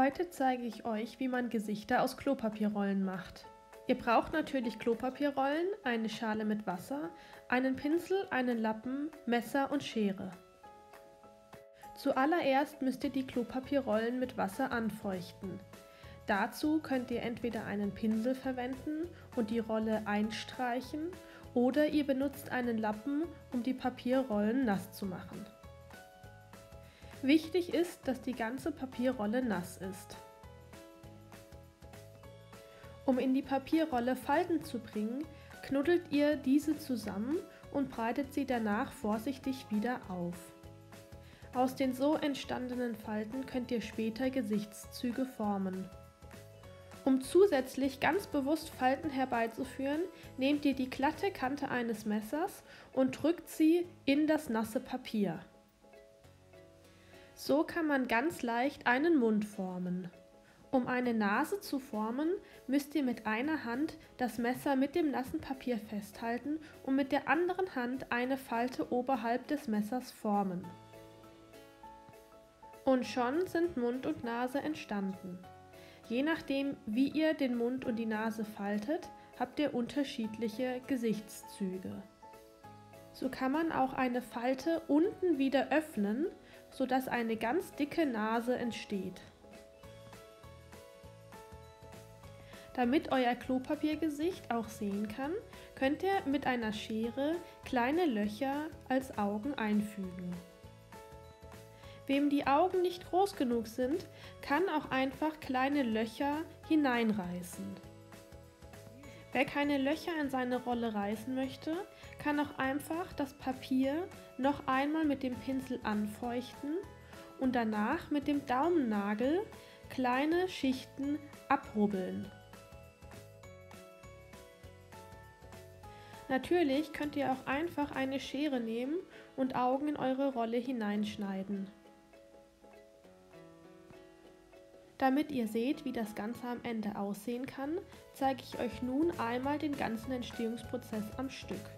Heute zeige ich euch, wie man Gesichter aus Klopapierrollen macht. Ihr braucht natürlich Klopapierrollen, eine Schale mit Wasser, einen Pinsel, einen Lappen, Messer und Schere. Zuallererst müsst ihr die Klopapierrollen mit Wasser anfeuchten. Dazu könnt ihr entweder einen Pinsel verwenden und die Rolle einstreichen oder ihr benutzt einen Lappen, um die Papierrollen nass zu machen. Wichtig ist, dass die ganze Papierrolle nass ist. Um in die Papierrolle Falten zu bringen, knuddelt ihr diese zusammen und breitet sie danach vorsichtig wieder auf. Aus den so entstandenen Falten könnt ihr später Gesichtszüge formen. Um zusätzlich ganz bewusst Falten herbeizuführen, nehmt ihr die glatte Kante eines Messers und drückt sie in das nasse Papier. So kann man ganz leicht einen Mund formen. Um eine Nase zu formen, müsst ihr mit einer Hand das Messer mit dem nassen Papier festhalten und mit der anderen Hand eine Falte oberhalb des Messers formen. Und schon sind Mund und Nase entstanden. Je nachdem, wie ihr den Mund und die Nase faltet, habt ihr unterschiedliche Gesichtszüge. So kann man auch eine Falte unten wieder öffnen, sodass eine ganz dicke Nase entsteht. Damit euer Klopapiergesicht auch sehen kann, könnt ihr mit einer Schere kleine Löcher als Augen einfügen. Wem die Augen nicht groß genug sind, kann auch einfach kleine Löcher hineinreißen. Wer keine Löcher in seine Rolle reißen möchte, kann auch einfach das Papier noch einmal mit dem Pinsel anfeuchten und danach mit dem Daumennagel kleine Schichten abrubbeln. Natürlich könnt ihr auch einfach eine Schere nehmen und Augen in eure Rolle hineinschneiden. Damit ihr seht, wie das Ganze am Ende aussehen kann, zeige ich euch nun einmal den ganzen Entstehungsprozess am Stück.